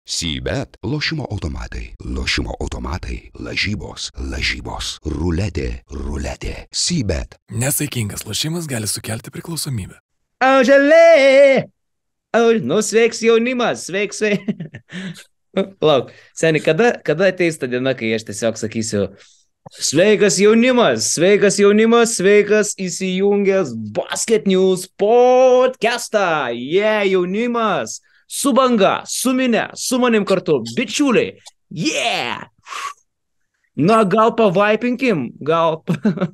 Sybet lošimo automatai, lažybos, ruletė. Sybet. Nesaikingas lošimas gali sukelti priklausomybę. Auželė! Sveiks jaunimas, sveiks. Lauk, seni, kada ateis ta diena, kai aš tiesiog sakysiu, sveikas jaunimas, sveikas įsijungęs Basket News podcastą. Jaunimas, su banga, su mine, su manim kartu, bičiuliai. Na, gal pavaipinkim, gal.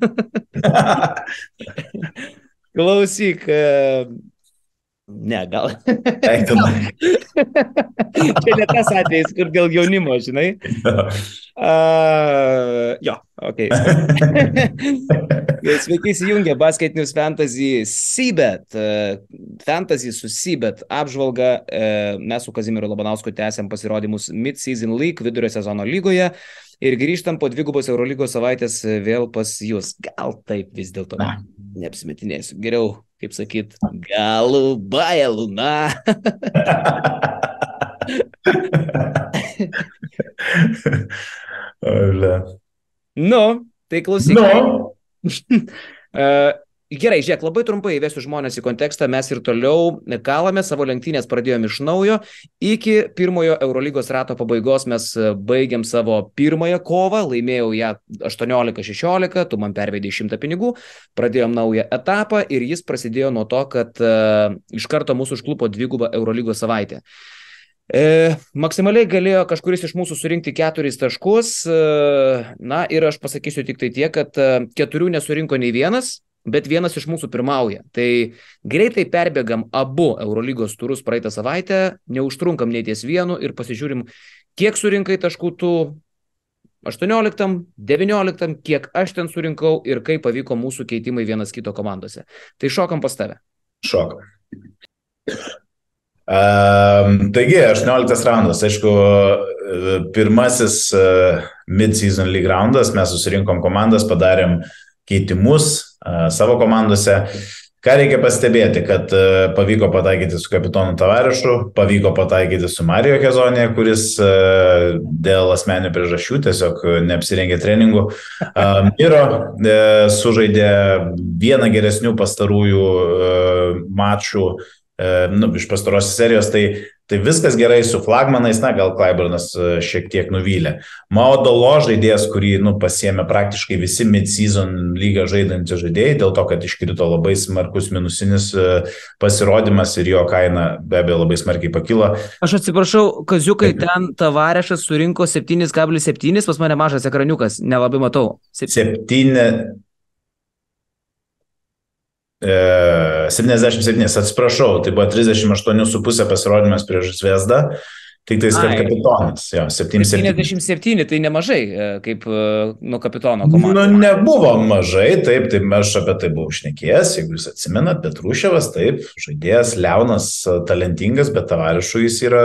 Klausyk. Ne, gal. Čia ne tas atvejis, kur dėl jaunimo, žinai. Okay. Sveiki įsijungę Basket News Fantasy Sybet. Fantasy su Sybet apžvalga. Mes su Kazimieru Labanausku tęsiam pasirodymus Mid-Season League, vidurio sezono lygoje. Ir grįžtam po dvigubos Eurolygos savaitės vėl pas jūs. Gal taip vis dėlto neapsimetinėsiu. Geriau, kaip sakyt, galų na. Nu, tai klausyk. Gerai, žiūrėk, labai trumpai įvesiu žmonės į kontekstą, mes ir toliau kalame, savo lenktynės pradėjom iš naujo, iki pirmojo Eurolygos rato pabaigos mes baigiam savo pirmąją kovą, laimėjau ją 18-16, tu man pervedei 100 pinigų, pradėjom naują etapą ir jis prasidėjo nuo to, kad iš karto mūsų užklupo dvigubą Eurolygos savaitę. Maksimaliai galėjo kažkuris iš mūsų surinkti 4 taškus, na ir aš pasakysiu tik tai tiek, kad 4 nesurinko nei vienas, bet vienas iš mūsų pirmauja. Tai greitai perbėgam abu Eurolygos turus praeitą savaitę, neužtrunkam nei ties vienu ir pasižiūrim, kiek surinkai taškų tu 18, 19, kiek aš ten surinkau ir kaip pavyko mūsų keitimai vienas kito komandose. Tai šokam pas tave. Šokam. Taigi, 18 raundas, aišku, pirmasis mid-season league raundas, mes susirinkom komandas, padarėm keitimus savo komandose. Ką reikia pastebėti, kad pavyko pataikyti su kapitonu Tavarišu, pavyko pataikyti su Mario Kezonė, kuris dėl asmeninių priežasčių tiesiog neapsirengė treningų. Miro sužaidė vieną geresnių pastarųjų mačų iš pastarosios serijos, tai viskas gerai su flagmanais, na gal Clyburnas šiek tiek nuvylė. Maudolo žaidėjas, kurį pasiėmė praktiškai visi mid-season lygą žaidantys žaidėjai, dėl to, kad iškrito labai smarkus minusinis pasirodymas ir jo kaina be abejo labai smarkiai pakilo. Aš atsiprašau, Kaziukai, ten Tavarešas surinko 7,7, pas mane mažas ekraniukas, nelabai matau. 77, atsiprašau, tai buvo 38,5 pasirodymas prieš Zvezdą, tik tais kad kapitonas, 77, tai nemažai, kaip nuo kapitono komandos. Nebuvo mažai, taip, aš apie tai buvau šnekėjęs, jeigu jūs atsimenat, Petruševas, taip, žaidėjas liaunas, talentingas, bet Tavarišui jis yra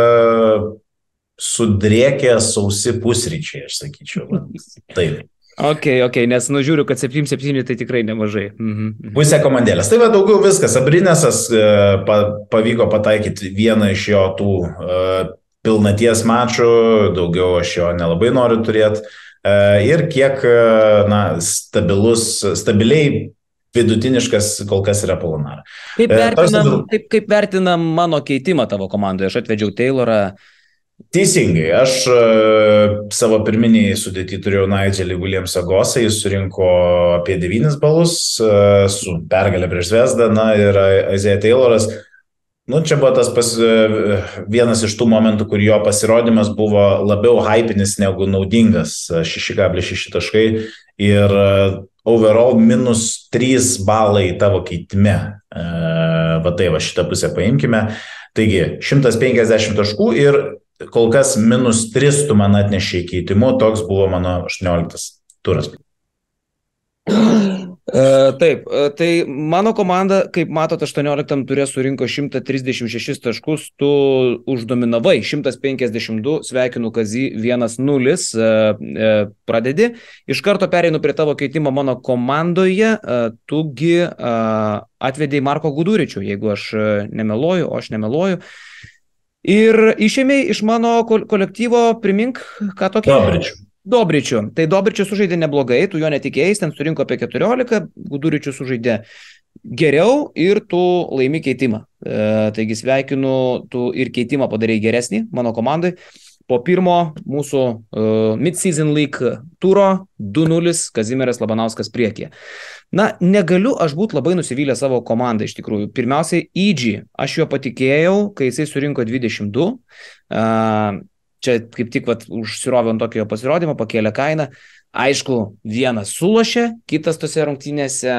sudrėkę sausi pusryčiai, aš sakyčiau, taip. Ok, nes nužiūriu, kad 7,7 tai tikrai nemažai. Pusė komandėlės. Tai va daugiau viskas. Abrinesas pavyko pataikyti vieną iš jo tų pilnaties mačų, daugiau aš jo nelabai noriu turėti. Ir kiek stabiliai vidutiniškas kol kas yra Polonara. Kaip vertinam mano keitimą tavo komandoje? Aš atvedžiau Taylorą. Teisingai, aš savo pirminiai sudėtį turėjau Nigelį Williamsą Gosą, jis surinko apie 9 balus su pergalė prieš Zvezdą, ir Isaiah Tayloras. Čia buvo tas vienas iš tų momentų, kur jo pasirodymas buvo labiau hypinis negu naudingas, 6,6 taškai ir overall -3 balai tavo keitime. Šitą pusę paimkime. Taigi, 150 taškų ir kol kas -3 tu man atnešė keitimu, toks buvo mano 18 turas. Taip, tai mano komanda, kaip matot, 18 turė surinko 136 taškus, tu uždominavai 152, sveikinu Kazį, 1-0 pradedi. Iš karto pereinu prie tavo keitimo mano komandoje, tugi atvedėjai Marko Guduričių, jeigu aš nemeluoju, Ir išėmė iš mano kolektyvo, primink, ką tokį? Dobričių. Tai Dobričius sužaidė neblogai, tu jo netikėjai, ten surinko apie 14, Guduričius sužaidė geriau ir tu laimi keitimą. Taigi sveikinu, tu ir keitimą padarai geresnį mano komandai. Po pirmo mūsų Mid-Season League turo 2-0 Kazimieras Labanauskas priekyje. Na, negaliu aš būti labai nusivylę savo komandą iš tikrųjų. Pirmiausiai, EG, aš jo patikėjau, kai jisai surinko 22. Čia kaip tik užsirovė ant tokio pasirodymo, pakėlė kainą. Aišku, vienas sulošė, kitas tose rungtynėse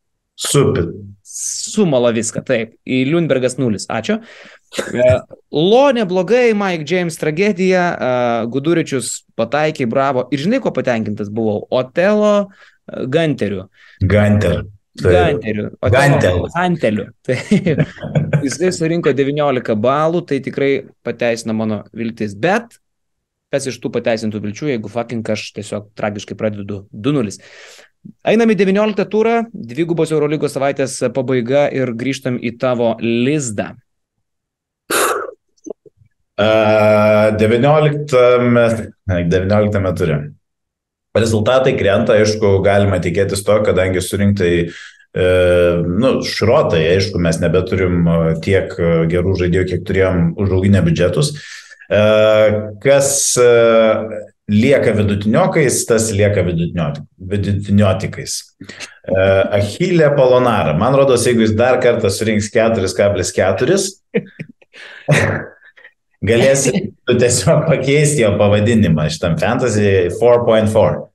sumala viską, taip. Į Lundbergas 0, ačiū. Lo neblogai, Mike James tragedija, Guduričius pataikė, bravo. Ir žinai, ko patenkintas buvau? Otelo Ganteriu. Ganteliu. Jisai surinko 19 balų, tai tikrai pateisina mano viltis. Bet kas iš tų pateisintų vilčių, jeigu fucking aš tiesiog tragiškai pradedu 2-0. Einam į 19 turą, dvigubos Eurolygos savaitės pabaiga ir grįžtam į tavo lizdą. 19 turė. Rezultatai krenta, aišku, galima tikėtis to, kadangi surinktai šrotai, aišku, mes nebeturim tiek gerų žaidėjų, kiek turėjom užauginę biudžetus. Kas lieka vidutiniokais, tas lieka vidutiniotikais. Achille Polonara, man rodos, jeigu jis dar kartą surinks 4,4, galėsi tiesiog pakeisti jo pavadinimą šitam Fantasy 4.4.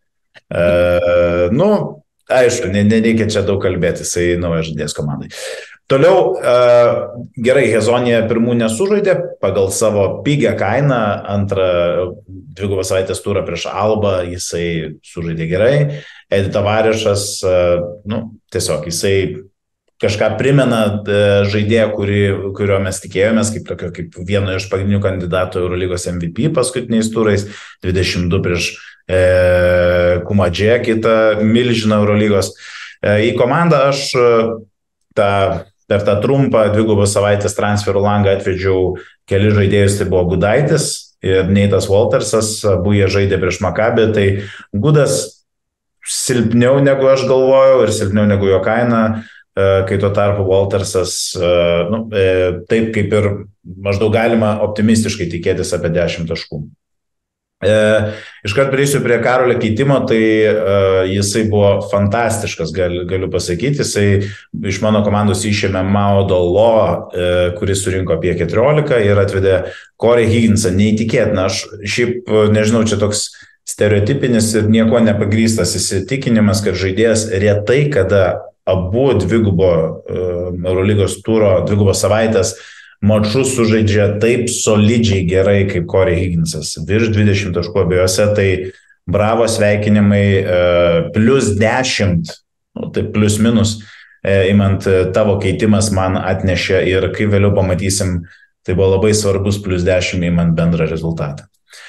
Aišku, nereikia čia daug kalbėti, jisai naujas žaidėjas komandai. Toliau, gerai, Hezonija pirmų nesužaidė, pagal savo pigią kainą, antrą dvigubą savaitės turą prieš Albą, jisai sužaidė gerai. Edi Tavarišas, tiesiog jisai kažką primena žaidėją, kurio mes tikėjomės, kaip vieno iš pagrindinių kandidatų Eurolygos MVP paskutiniais turais, 22 prieš Kumadžė, kitą milžiną Eurolygos. Į komandą aš per tą trumpą dvigubos savaitės transferų langą atvedžiau keli žaidėjus, tai buvo Gudaitis ir Neitas Waltersas, abu jie žaidė prieš Makabį, tai Gudas silpniau negu aš galvojau ir silpniau negu jo kaina, kai tuo tarpu Waltersas, taip kaip ir maždaug galima optimistiškai tikėtis apie 10 taškų. Iškart prieisiu prie Karolio keitimo, tai jisai buvo fantastiškas, galiu pasakyti, jisai iš mano komandos išėmė Maudo Lo, kuris surinko apie 14 ir atvedė Corey Higginsą, neįtikėtina, aš šiaip nežinau, čia toks stereotipinis ir nieko nepagrįstas įsitikinimas, kad žaidėjas retai kada abu dvigubo Eurolygos turo, dvigubos savaitės mačus sužaidžia taip solidžiai gerai kaip Corey Higginsas. Virš 20 taškų abiejose, tai bravo, sveikinimai, plus 10, tai plus minus, imant tavo keitimas man atnešė ir kai vėliau pamatysim, tai buvo labai svarbus plus 10 imant bendrą rezultatą.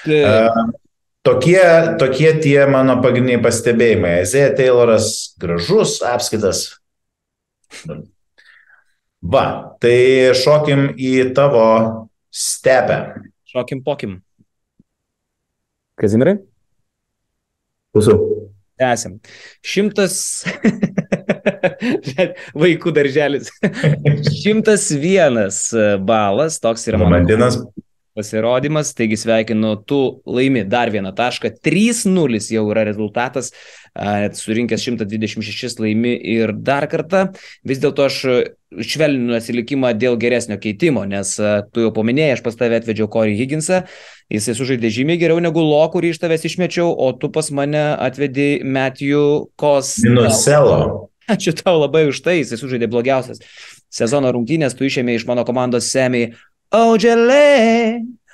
Tokie tie mano pagrindiniai pastebėjimai. Isaiah Tayloras gražus, apskaitas. Va, tai šokim į tavo stepę. Šokim pokim. Kazimierai? Klausau. Tęsim. 100... Vaikų darželis. 101 balas, toks yra mano pasirodymas, taigi sveikinu, tu laimi dar vieną tašką, 3-0 jau yra rezultatas, surinkęs 126 laimi ir dar kartą, vis dėlto aš švelninu atsilikimą dėl geresnio keitimo, nes tu jau paminėjai, aš pas tave atvedžiau Corey Higginsą, jisai sužaidė žymiai geriau negu Lo, kurį iš tavęs išmečiau, o tu pas mane atvedė Matthew Costello. Ačiū tau labai už tai, jisai sužaidė blogiausias sezono rungtynės, tu išėmė iš mano komandos Semi Ojeleye,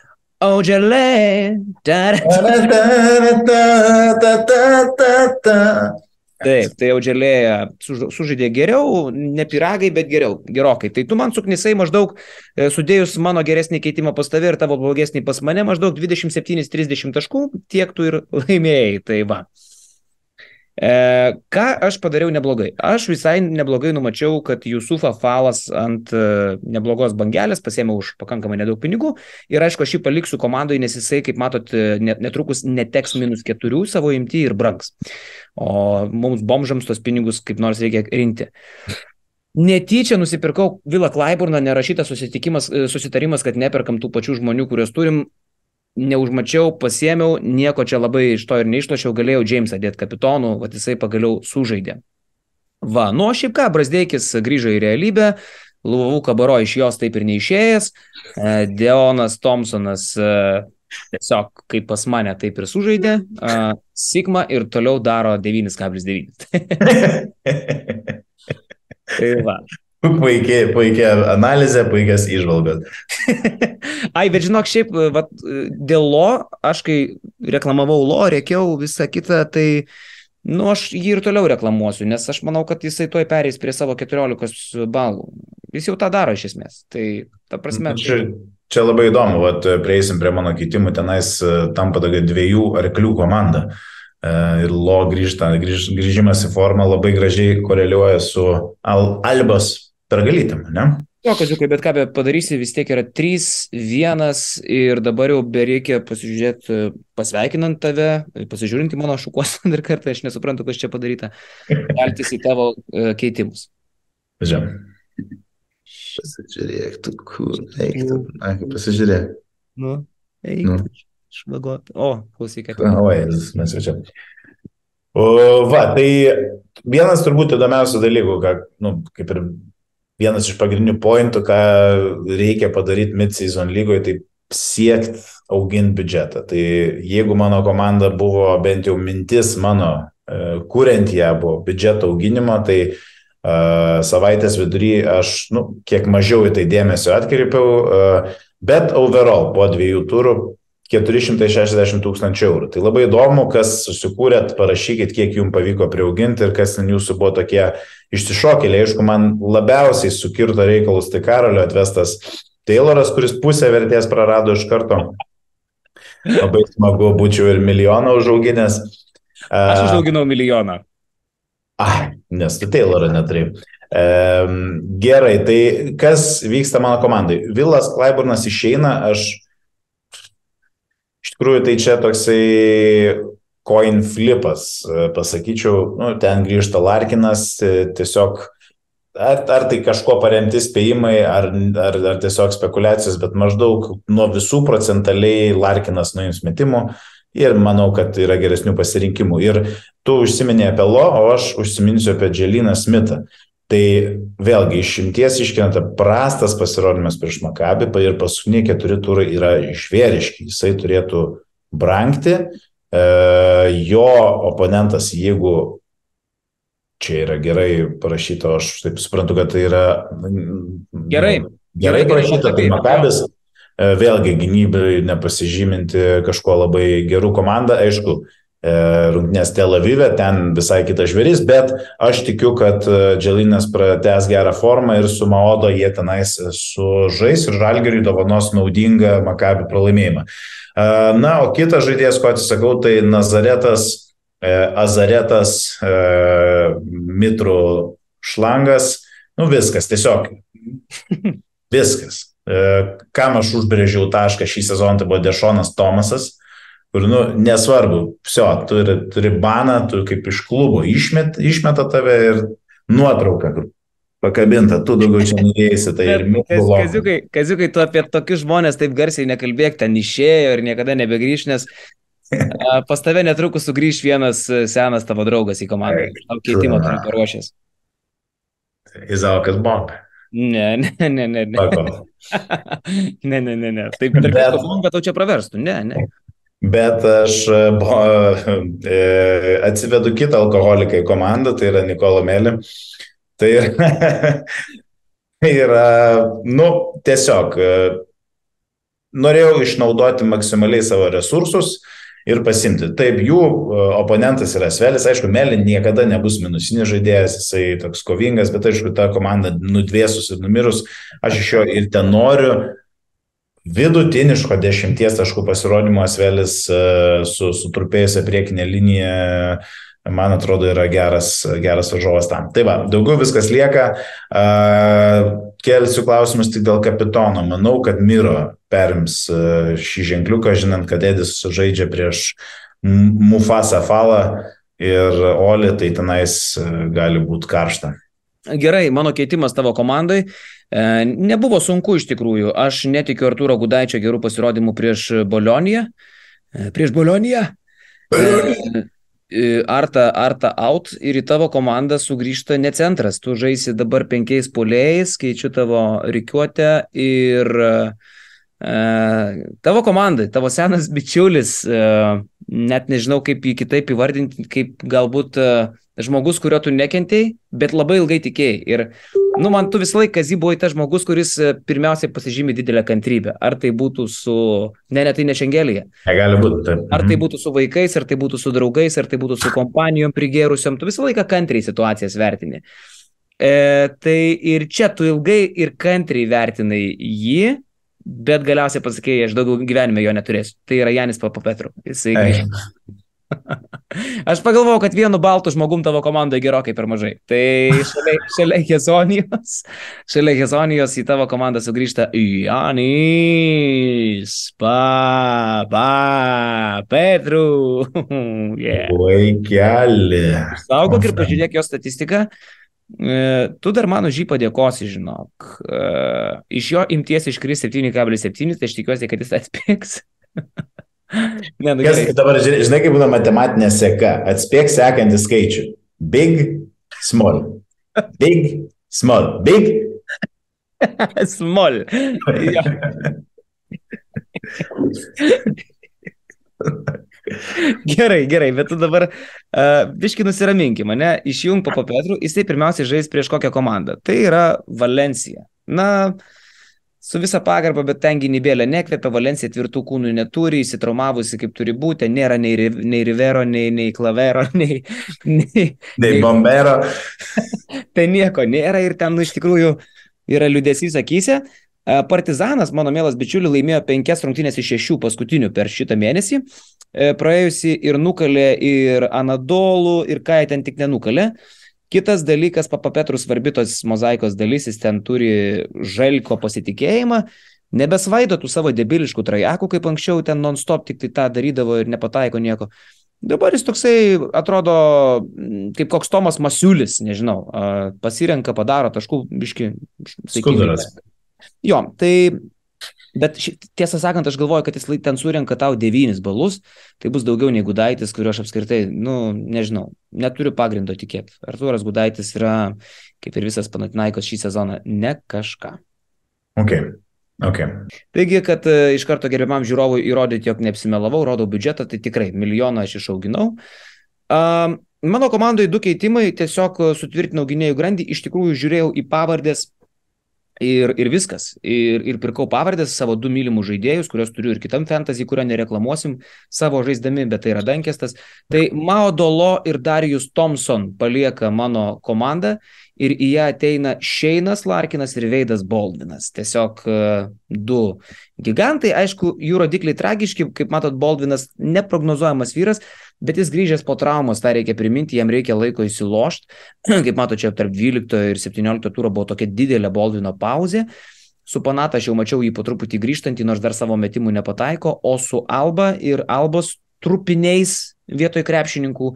Taip, tai Ojeleye sužaidė geriau, ne piragai, bet gerokai. Tai tu man suknisai maždaug, sudėjus mano geresnį keitimą pas tave ir tavo blogesnį pas mane, maždaug 27-30 taškų, tiek tu ir laimėjai. Tai va. Ką aš padariau neblogai? Aš visai neblogai numačiau, kad Jusufą Falas ant neblogos bangelės pasiėmė už pakankamai nedaug pinigų ir aišku, aš jį paliksiu komandai, nes jisai, kaip matot, netrukus neteks -4 savo imti ir brangs. O mums bomžams tos pinigus kaip nors reikia rinkti. Netyčia nusipirkau Vilą Klaiburną, nerašytas susitarimas, kad neperkam tų pačių žmonių, kuriuos turim. Neužmačiau, pasiėmiau, nieko čia labai iš to ir neišlošiau, galėjau Jamesą dėti kapitonu, va jisai pagaliau sužaidė. Va, nu, šiaip ką, Brazdeikis grįžo į realybę, Luvavų Kabaro iš jos taip ir neišėjęs, Deonas Thompsonas tiesiog kaip pas mane taip ir sužaidė, Sigma ir toliau daro 9,9. Tai va. Puikia analizė, puikias įžvalgas. Ai, bet žinok, šiaip, vat, dėl Lo, aš kai reklamavau Lo, rėkiau visą kitą, tai, nu, aš jį ir toliau reklamuosiu, nes aš manau, kad jisai tuoj pereis prie savo 14 balų. Jis jau tą daro iš esmės. Tai, ta prasme... Čia labai įdomu, vat, prieisim prie mano keitimų, tenais tampa tokia 2 arklių komanda. Ir Lo grįžimas į formą labai gražiai koreliuoja su Albos pergalytėm, ne? Jo, kaziukai, bet ką be padarysi, vis tiek yra 3-1 ir dabar jau bereikia pasižiūrėti, pasveikinant tave, pasižiūrint į mano šukuoseną dar kartą, aš nesuprantu, kas čia padaryta, keltis į tavo keitimus. Žiūrėk. Pasižiūrėk, tu kur, eik, pasižiūrėk. Nu, eik, švagot. O, klausyk, kad... Oi, mes jau čia. Va, tai vienas turbūt įdomiausių dalykų, kaip ir vienas iš pagrindinių pointų, ką reikia padaryti mid-season lygoje, tai siekti auginti biudžetą. Tai jeigu mano komanda buvo bent jau mintis mano, kuriant ją buvo biudžeto auginimo, tai savaitės vidury aš kiek mažiau į tai dėmesio atkreipiau, bet overall po 2 turų 460 000 eurų. Tai labai įdomu, kas susikūrėt, parašykit, kiek jums pavyko priauginti ir kas jūsų buvo tokie išsišokėliai. Aišku, man labiausiai sukirto reikalus tai Karolio atvestas Tayloras, kuris pusę vertės prarado iš karto. Labai smagu, būčiau ir 1 milijoną užauginęs. Aš užauginau 1 milijoną. Nes tu Taylorą neturėjai. Gerai, tai kas vyksta mano komandai? Vilas Klaiburnas išeina, iš tikrųjų tai čia toksai coin flipas, pasakyčiau, ten grįžta Larkinas, tiesiog ar tai kažko paremti spėjimai, ar tiesiog spekulacijos, bet maždaug nuo visų procentaliai Larkinas nuims metimų ir manau, kad yra geresnių pasirinkimų. Ir tu užsiminė apie Lo, o aš užsiminsiu apie Jaliną Smithą. Tai vėlgi išimties iškrenta prastas pasirodymas prieš Maccabi ir paskutiniai 4 turai yra žvėriški. Jisai turėtų brangti. Jo oponentas, jeigu čia yra gerai parašyta, aš taip suprantu, kad tai yra gerai parašyta, tai Maccabis vėlgi gynybai nepasižyminti kažko labai gerų komandą. Aišku, rungtynės Tel Avive, ten visai kitas žvėris, bet aš tikiu, kad Jalinas pratęs gerą formą ir su Maodo jie tenais sužais ir Žalgiriui dovanos naudingą Maccabi pralaimėjimą. Na, o kitas žaidėjas, ko atsisakau, tai Azaretas Mitrų šlangas. Viskas, tiesiog viskas. Kam aš užbrėžiau tašką šį sezoną, tai buvo Dešonas Tomasas, kur, nesvarbu, turi baną, tu kaip iš klubo išmeta tave ir nuotrauką, kur pakabinta, tu daugiau čia neįeisi, tai ir Kaziukai, tu apie tokius žmonės taip garsiai nekalbėk, ten išėjo ir niekada nebegrįš, nes pas tave netrukus sugrįš vienas senas tavo draugas į komandą. Tau keitimo turiu paruošęs. Izaukas Bomb. Ne. Ne. Taip, tarp kad tau čia praverstų. Ne. Bet aš atsivedu kitą alkoholiką į komandą, tai yra Nikola Melį. Tai yra, tiesiog norėjau išnaudoti maksimaliai savo resursus ir pasimti. Taip, jų oponentas yra Svelis, aišku, Melį niekada nebus minusinis žaidėjas, jisai toks kovingas, bet aišku, ta komanda nudvėsus ir numirus, aš iš jo ir ten noriu vidutiniško 10 taškų pasirodymo. Svelis su trumpėjusia priekinė linija man atrodo, yra geras varžovas tam. Tai va, daugiau viskas lieka. Kelsiu klausimus tik dėl kapitono. Manau, kad Miro perims šį ženkliuką, žinant, kad Edis žaidžia prieš Mufasa Falą ir Oli, tai tenais gali būti karšta. Gerai, mano keitimas tavo komandai. Nebuvo sunku iš tikrųjų. Aš netikiu Artūro Gudaičio gerų pasirodymų prieš Boloniją. Arta out ir į tavo komandą sugrįžta ne centras. Tu žaisi dabar 5 puolėjais, keičiu tavo rikiuotę ir tavo komandai, tavo senas bičiulis, net nežinau kaip jį kitaip įvardinti, kaip galbūt žmogus, kurio tu nekentėjai, bet labai ilgai tikėjai. Ir, man tu visą laiką Kazy buvai tas žmogus, kuris pirmiausiai pasižymi didelę kantrybę. Ar tai būtų su... Ne, tai ne Šengelija. Gali būti, taip. Ar tai būtų su vaikais, ar tai būtų su draugais, ar tai būtų su kompanijom prigėrusiom. Tu visą laiką kantriai situacijas vertini. Tai ir čia tu ilgai ir kantriai vertinai jį, bet galiausiai pasakėjai, aš daugiau gyvenime jo neturėsiu. Tai yra Janis Papapetru. Jisai grįžta. Aš pagalvojau, kad vienu baltu žmogum tavo komandoje gerokai per mažai. Tai šalia Hezonijos į tavo komandą sugrįžta Janis Papapetru. Vaikeli. Saugok ir pažiūrėk jo statistiką. Tu dar mano žį padėkosi, žinok. Iš jo imties iškris 7,7, tai aš tikiuosi, kad jis atspėks. Dabar, žinai, kaip būna matematinė seka. Atspėk sekantį skaičių. Big, small. Big, small. Big. Small. Gerai, bet tu dabar biški nusiraminki mane, išjung Papapetru, jisai pirmiausiai žais prieš kokią komandą. Tai yra Valencija. Su visa pagarba, bet ten gynybėlė nekvepia, Valencija tvirtų kūnų neturi, įsitraumavusi kaip turi būti, nėra nei Rivero, nei Klavero, nei Bombero. Tai nieko nėra ir ten iš tikrųjų yra liūdesys akyse. Partizanas, mano mielas bičiuli, laimėjo 5 rungtynės iš 6 paskutinių per šitą mėnesį. Praėjusi ir nukalė ir Anadolų, ir ką jie ten tik nenukalė. Kitas dalykas, Papapetru svarbi tos mozaikos dalis, jis ten turi Žalko pasitikėjimą, nebesvaido tų savo debiliškų trajakų, kaip anksčiau ten non-stop tik tai tą darydavo ir nepataiko nieko. Dabar jis toksai atrodo kaip koks Tomas Masiulis, nežinau, pasirenka, padaro taškų, biški. Skuduras. Jo, tai... Bet tiesą sakant, aš galvoju, kad jis ten surenka tau 9 balus, tai bus daugiau nei Gudaitis, kurio aš apskritai, nežinau, neturiu pagrindo tikėti. Artūras Gudaitis yra, kaip ir visas Panathinaikos šį sezoną, ne kažką. Okay. Taigi, kad iš karto gerbiamam žiūrovui įrodyti, jog neapsimelavau, rodau biudžetą, tai tikrai 1 milijoną aš išauginau. Mano komandoje 2 keitimai, tiesiog sutvirtinau gynėjų grandį, iš tikrųjų žiūrėjau į pavardės, ir viskas. Ir pirkau pavardės savo 2 mylimus žaidėjus, kurios turiu ir kitam fantasy, kurio nereklamuosim savo žaisdami, bet tai yra Dankestas. Tai Mao Dolo ir Darius Thompson palieka mano komandą ir į ją ateina Shaynas Larkinas ir Veidas Baldvinas. Tiesiog 2 gigantai, aišku, jų rodikliai tragiški, kaip matot, Baldvinas neprognozuojamas vyras, bet jis grįžęs po traumos, tą reikia priminti, jam reikia laiko įsilošti. Kaip matot, čia tarp 12 ir 17 turo buvo tokia didelė Baldvino pauzė. Su Panata aš jau mačiau jį po truputį grįžtantį, nors dar savo metimų nepataiko, o su Alba ir Albos trupiniais vietoj krepšininkų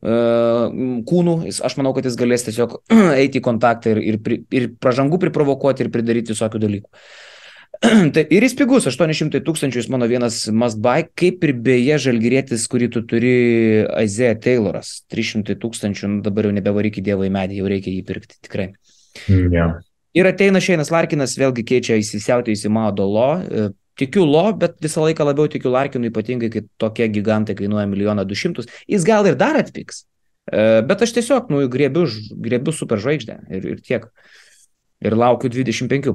kūnų, aš manau, kad jis galės tiesiog eiti į kontaktą ir pražangų priprovokuoti ir pridaryti visokių dalykų. Tai ir jis pigus, 800 000 jis mano vienas must buy, kaip ir beje žalgirietis, kurį tu turi, Isaiah Tayloras, 300 000, dabar jau nebevaryk į dievą į medį, jau reikia jį pirkti, tikrai. Yeah. Ir ateina Shaynas Larkinas, vėlgi keičia įsisiautėjusį Mao Dolo, tikiu Lo, bet visą laiką labiau tikiu Larkinui, ypatingai, kai tokie gigantai kainuoja 1 200 000, jis gal ir dar atpiks, bet aš tiesiog griebiu super žvaigždę ir tiek, ir laukiu 25.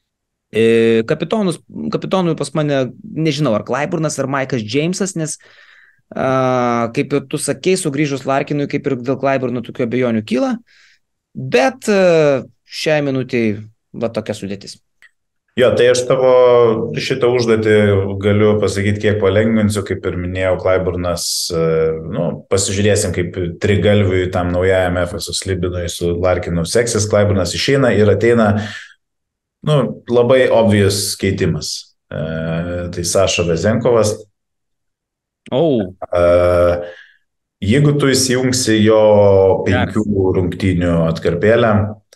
Kapitonui pas mane, nežinau, ar Clyburnas, ar Maikas Jamesas, nes kaip ir tu sakei, sugrįžus Larkinui, kaip ir dėl Clyburno tokių abejonių kyla, bet šiai minutiai va tokia sudėtis. Jo, tai aš tavo šitą užduotį galiu pasakyti, kiek palengvinsiu, kaip ir minėjau, Clyburnas, pasižiūrėsim, kaip trigalviui tam naujajam Efeso Slibinui su Larkinu seksis, Clyburnas išeina ir ateina, labai obvious keitimas. Tai Saša Vezenkovas. Jeigu tu įsijungsi jo 5 rungtynių atkarpėlę,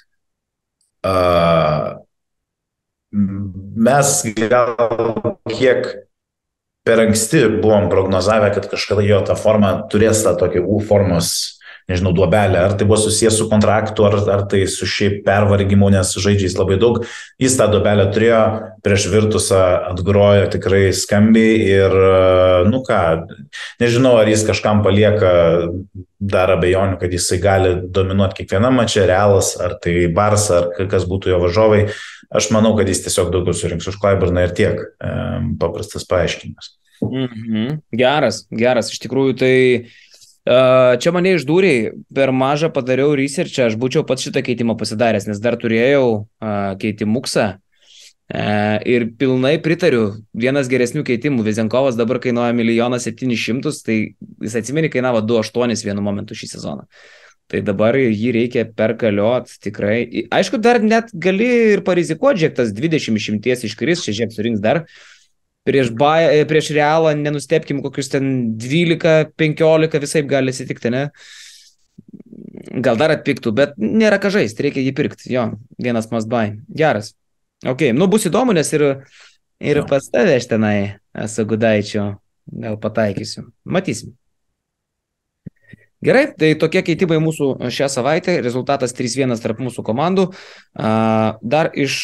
mes gal kiek per anksti buvom prognozavę, kad kažkada jo ta forma turės tą tokį U formos, nežinau, duobelę, ar tai buvo susijęs su kontraktu, ar tai su šiaip pervargimu, nes žaidžia jis labai daug. Jis tą duobelę turėjo, prieš Virtusą atgrojo tikrai skambiai ir, nežinau, ar jis kažkam palieka dar abejonių, kad jisai gali dominuoti kiekvieną mačą, Realas, ar tai Barsa, ar kas būtų jo varžovai. Aš manau, kad jis tiesiog daugiau surinks už Clyburną ir tiek. Paprastas paaiškinimas. Geras. Iš tikrųjų, tai čia mane išdūrė, per mažą padariau researchą, aš būčiau pats šitą keitimą pasidaręs, nes dar turėjau keitimuksą ir pilnai pritariu, vienas geresnių keitimų. Vezenkovas dabar kainuoja 1 700 000, tai jis atsimeni kainavo 2,8 vienu momentu šį sezoną. Tai dabar jį reikia perkaliot tikrai. Aišku, dar net gali ir parizikuoti, žiūrėk, tas 20 iš 100 iškris, žiūrėk, surinks dar. Prieš Realą nenustepkim, kokius ten 12-15 visaip gali atsitikti, ne? Gal dar atpiktų, bet nėra ką žaisti, reikia jį pirkti. Jo, vienas must buy. Geras. Ok, bus įdomu, nes ir pas tave aš tenai esu Gudaičio. Gal pataikysiu. Matysim. Gerai, tai tokie keitimai mūsų šią savaitę, rezultatas 3-1 tarp mūsų komandų. Dar iš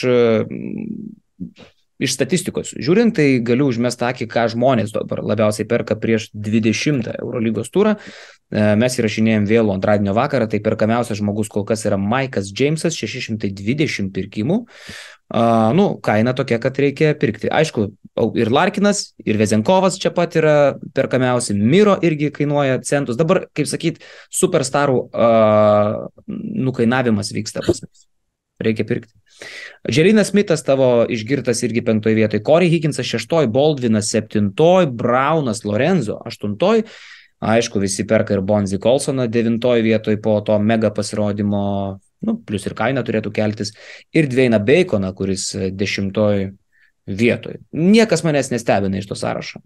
statistikos žiūrint, tai galiu užmesti akį, ką žmonės dabar labiausiai perka prieš 20 Eurolygos turą. Mes įrašinėjom vėlų antradienio vakarą, tai perkamiausias žmogus kol kas yra Maikas Džeimsas, 620 pirkimų. Kaina tokia, kad reikia pirkti. Aišku, ir Larkinas, ir Vezenkovas čia pat yra perkamiausi, Miro irgi kainuoja centus. Dabar, kaip sakyt, superstarų nukainavimas vyksta pas mus. Reikia pirkti. Dželinas Smithas tavo išgirtas irgi 5 vietoj, Corey Higginsas 6, Baldvinas 7, Brownas Lorenzo 8, aišku, visi perka ir Bonzi Colsoną 9 vietoj po to mega pasirodymo, plus ir kaina turėtų keltis, ir Dwayną Baconą, kuris 10 vietoj. Niekas manęs nestebina iš to sąrašo.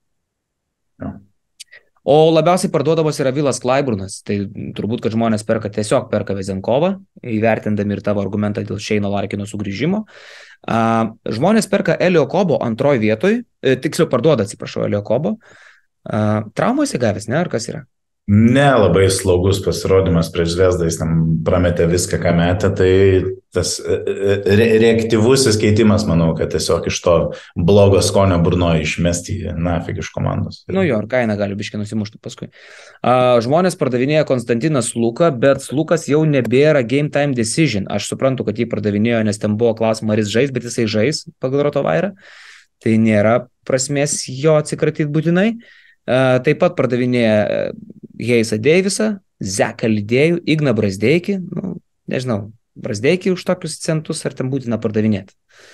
O labiausiai parduodamas yra Vilas Clyburnas, tai turbūt, kad žmonės tiesiog perka Vezenkovą, įvertindami ir tavo argumentą dėl Shane'o Larkino sugrįžimo. Žmonės perka Elio Kobo 2 vietoj, tiksliau parduoda, Elio Kobo. Traumose gavęs, ne, ar kas yra? Ne, labai slaugus pasirodymas prieš Zvezdą, jis tam prametė viską, ką metė, tai tas reaktyvusis keitimas, manau, kad tiesiog iš to blogo skonio burnoje išmesti nafig iš komandos. Ir kaina gali biškai nusimušti paskui. Žmonės pardavinėja Konstantinas Luka, bet Lukas jau nebėra game time decision. Aš suprantu, kad jį pardavinėjo, nes ten buvo klausimą, ar jis žais, bet jisai žais pagal Rotovairą. Tai nėra prasmės jo atsikratyti būtinai. Taip pat pardavinėja Heisą Deivisą, Zeką Lidėjų, Igną Brazdeikį, nežinau, Brazdeikį už tokius centus, ar ten būtina pardavinėti.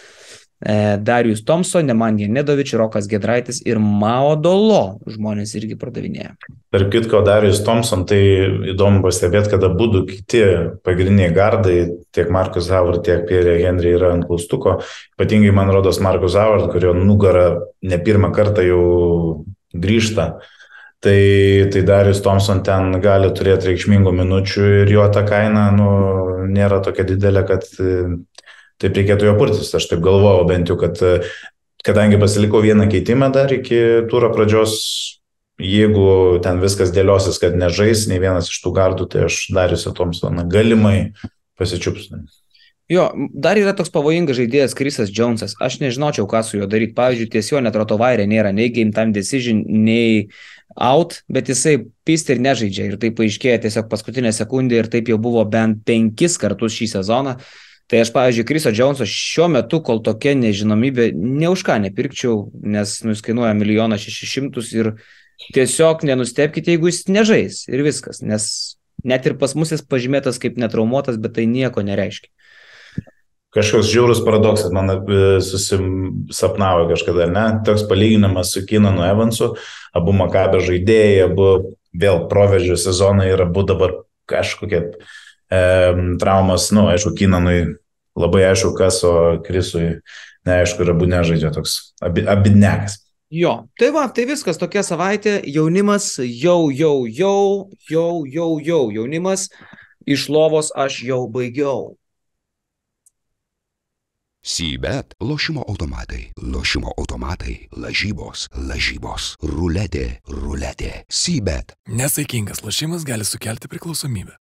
Darius Thompson, Nemanja Nedovič, Rokas Giedraitis ir Maodolo žmonės irgi pardavinėja. Tarp kitko, Darius Thompson, tai įdomu pastebėti, kad abudu kiti pagrindiniai gardai, tiek Marcus Howard, tiek Pierre Henry yra ant klaustuko. Ypatingai, man rodos, Marcus Howard, kurio nugara ne pirmą kartą jau grįžta, tai Darius Thompson ten gali turėti reikšmingų minučių ir jo ta kaina nėra tokia didelė, kad taip reikėtų jo purtis. Aš taip galvojau bent jau, kad kadangi pasilikau vieną keitimą dar iki turo pradžios, jeigu ten viskas dėliosis, kad nežais nei vienas iš tų gardų, tai aš Dariusą Thompsoną galimai pasičiupsiu. Jo, dar yra toks pavojingas žaidėjas Chrisas Jonesas. Aš nežinočiau, ką su juo daryti. Pavyzdžiui, tiesiog net Rotovairė nėra nei game time decision, nei out, bet jisai pisti ir nežaidžia. Ir tai paaiškėja tiesiog paskutinę sekundę ir taip jau buvo bent 5 kartus šį sezoną. Tai aš, pavyzdžiui, Chriso Joneso šiuo metu, kol tokia nežinomybė, ne už ką nepirkčiau, nes jis kainuoja 1 600 000 ir tiesiog nenustepkite, jeigu jis nežais ir viskas. Nes net ir pas mus jis pažymėtas kaip netraumuotas, bet tai nieko nereiškia. kažkoks žiaurus paradoksas man susisapnavo kažkada, ne? Toks palyginimas su Keenanu Evansu, abu Makabio žaidėjai, abu vėl proveržio sezonai ir abu dabar kažkokie traumas, aišku, Keenanui labai aišku kas, o Krisui neaišku, ir abu nežaidžia, toks abidnekas. Jo, tai va, tai viskas, tokia savaitė, jaunimas, jaunimas, iš lovos aš jau baigiau. Sybet, lošimo automatai, lažybos, ruletė, Sybet. Nesaikingas lošimas gali sukelti priklausomybę.